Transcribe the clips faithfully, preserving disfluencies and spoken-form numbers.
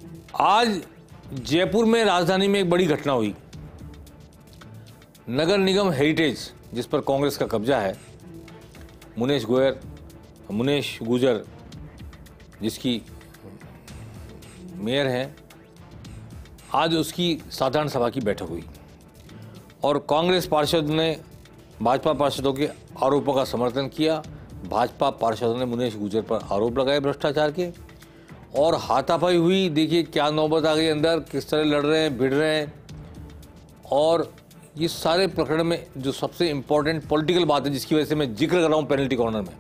आज जयपुर में राजधानी में एक बड़ी घटना हुई। नगर निगम हेरिटेज जिस पर कांग्रेस का कब्जा है, मुनेश गोयर मुनेश गुजर जिसकी मेयर हैं, आज उसकी साधारण सभा की बैठक हुई और कांग्रेस पार्षद ने भाजपा पार्षदों के आरोपों का समर्थन किया। भाजपा पार्षदों ने मुनेश गुजर पर आरोप लगाए भ्रष्टाचार के और हाथापाई हुई। देखिए क्या नौबत आ गई अंदर, किस तरह लड़ रहे हैं, भिड़ रहे हैं। और ये सारे प्रकरण में जो सबसे इम्पोर्टेंट पॉलिटिकल बात है जिसकी वजह से मैं जिक्र कर रहा हूँ पेनल्टी कॉर्नर में,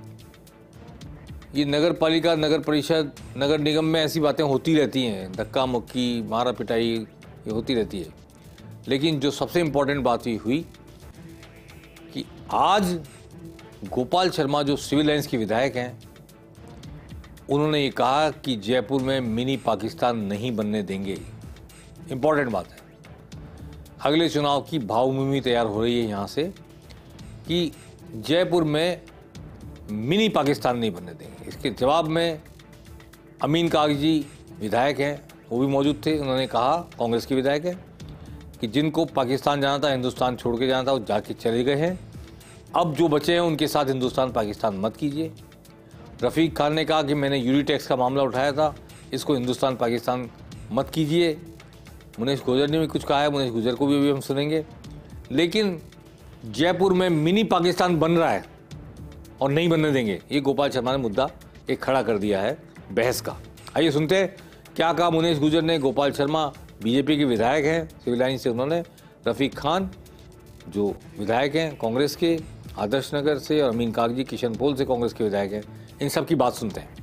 ये नगर पालिका, नगर परिषद, नगर निगम में ऐसी बातें होती रहती हैं, धक्का मुक्की, मारा पिटाई ये होती रहती है। लेकिन जो सबसे इम्पोर्टेंट बात ये हुई कि आज गोपाल शर्मा जो सिविल लाइंस के विधायक हैं, उन्होंने ये कहा कि जयपुर में मिनी पाकिस्तान नहीं बनने देंगे। इम्पोर्टेंट बात है, अगले चुनाव की भावभूमि तैयार हो रही है यहाँ से कि जयपुर में मिनी पाकिस्तान नहीं बनने देंगे। इसके जवाब में अमीन कागजी विधायक हैं, वो भी मौजूद थे। उन्होंने कहा, कांग्रेस के विधायक हैं, कि जिनको पाकिस्तान जाना था, हिंदुस्तान छोड़ के जाना था, वो जाके चले गए हैं। अब जो बचे हैं उनके साथ हिंदुस्तान पाकिस्तान मत कीजिए। रफ़ीक खान ने कहा कि मैंने यूरी टैक्स का मामला उठाया था, इसको हिंदुस्तान पाकिस्तान मत कीजिए। मुनेश गुजर ने भी कुछ कहा है, मुनेश गुजर को भी अभी हम सुनेंगे। लेकिन जयपुर में मिनी पाकिस्तान बन रहा है और नहीं बनने देंगे, ये गोपाल शर्मा ने मुद्दा एक खड़ा कर दिया है बहस का। आइए सुनते हैं क्या कहा मुनेश गुजर ने। गोपाल शर्मा बीजेपी के विधायक हैं सिविल लाइन से, उन्होंने रफ़ीक खान जो विधायक हैं कांग्रेस के आदर्श नगर से, और अमीन कागजी किशनपोल से कांग्रेस के विधायक हैं, इन सब की बात सुनते हैं।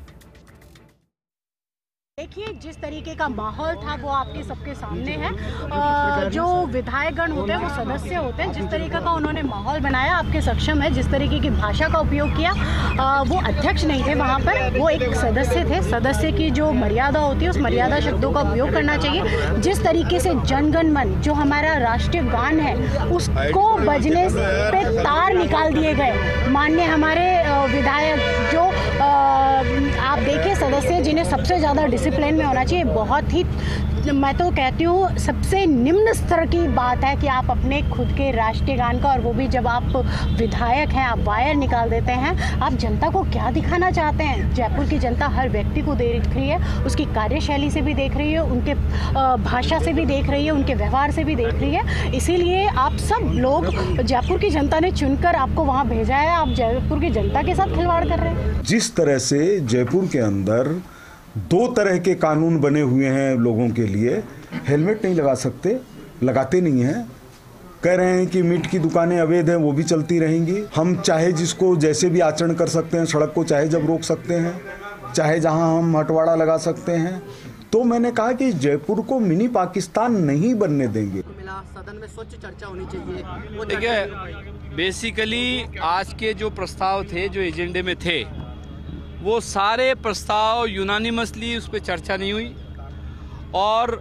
देखिए जिस तरीके का माहौल था वो आपके सबके सामने है। जो विधायकगण होते हैं वो सदस्य होते हैं, जिस तरीके का उन्होंने माहौल बनाया आपके सक्षम है। जिस तरीके की भाषा का उपयोग किया, वो अध्यक्ष नहीं थे वहाँ पर, वो एक सदस्य थे। सदस्य की जो मर्यादा होती है उस मर्यादा शब्दों का उपयोग करना चाहिए। जिस तरीके से जनगण मन जो हमारा राष्ट्रीय गान है उसको बजने पे तार निकाल दिए गए। माननीय हमारे विधायक जो आप देखिए सदस्य जिन्हें सबसे ज़्यादा डिसिप्लिन में होना चाहिए, बहुत ही, मैं तो कहती हूँ सबसे निम्न स्तर की बात है कि आप अपने खुद के राष्ट्रीय गान का, और वो भी जब आप विधायक हैं, आप वायर निकाल देते हैं। आप जनता को क्या दिखाना चाहते हैं? जयपुर की जनता हर व्यक्ति को देख रही है, उसकी कार्यशैली से भी देख रही है, उनके भाषा से भी देख रही है, उनके व्यवहार से भी देख रही है। इसीलिए आप सब लोग, जयपुर की जनता ने चुनकर आपको वहाँ भेजा है, आप जयपुर की जनता के साथ खिलवाड़ कर रहे हैं। जिस तरह से जयपुर के अंदर दो तरह के कानून बने हुए हैं लोगों के लिए, हेलमेट नहीं लगा सकते, लगाते नहीं हैं, कह रहे हैं कि मीट की दुकानें अवैध हैं, वो भी चलती रहेंगी। हम चाहे जिसको जैसे भी आचरण कर सकते हैं, सड़क को चाहे जब रोक सकते हैं, चाहे जहां हम हटवाड़ा लगा सकते हैं। तो मैंने कहा कि जयपुर को मिनी पाकिस्तान नहीं बनने देंगे। सदन में स्वच्छ चर्चा होनी चाहिए। देखिए बेसिकली आज के जो प्रस्ताव थे, जो एजेंडे में थे, वो सारे प्रस्ताव यूनानिमसली उस पर चर्चा नहीं हुई, और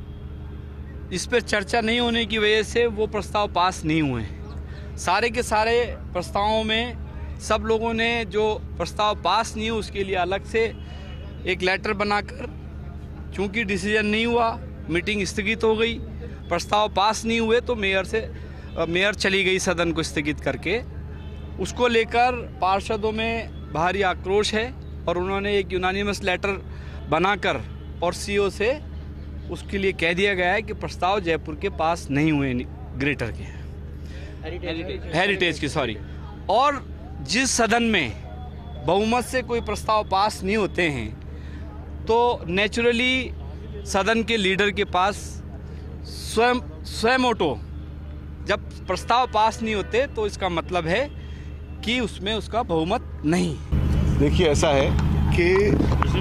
इस पर चर्चा नहीं होने की वजह से वो प्रस्ताव पास नहीं हुए। सारे के सारे प्रस्तावों में सब लोगों ने जो प्रस्ताव पास नहीं हुए उसके लिए अलग से एक लेटर बनाकर, चूंकि डिसीजन नहीं हुआ, मीटिंग स्थगित हो गई, प्रस्ताव पास नहीं हुए, तो मेयर से मेयर चली गई सदन को स्थगित करके। उसको लेकर पार्षदों में भारी आक्रोश है और उन्होंने एक यूनानिमस लेटर बनाकर और सीओ से उसके लिए कह दिया गया है कि प्रस्ताव जयपुर के पास नहीं हुए, ग्रेटर के हेरिटेज हेरिटेज के सॉरी। और जिस सदन में बहुमत से कोई प्रस्ताव पास नहीं होते हैं तो नेचुरली सदन के लीडर के पास स्वयं स्वयं ऑटो जब प्रस्ताव पास नहीं होते तो इसका मतलब है कि उसमें उसका बहुमत नहीं। देखिए ऐसा है कि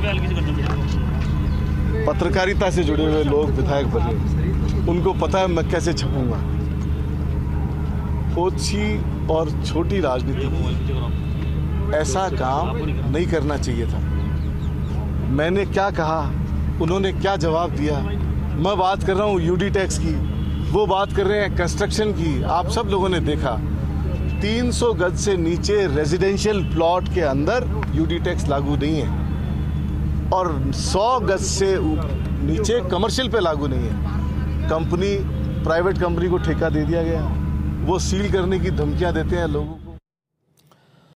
पत्रकारिता से जुड़े हुए लोग विधायक बने, उनको पता है मैं कैसे छपूंगा। ओछी और छोटी राजनीति ऐसा काम नहीं करना चाहिए था। मैंने क्या कहा, उन्होंने क्या जवाब दिया। मैं बात कर रहा हूँ यूडी टैक्स की, वो बात कर रहे हैं कंस्ट्रक्शन की। आप सब लोगों ने देखा तीन सौ गज से नीचे रेजिडेंशियल प्लॉट के अंदर यूडी टैक्स लागू नहीं है। और सौ गज से नीचे कमर्शियल पे लागू नहीं है। कंपनी प्राइवेट कंपनी को ठेका दे दिया गया, वो सील करने की धमकियां देते हैं लोगों को।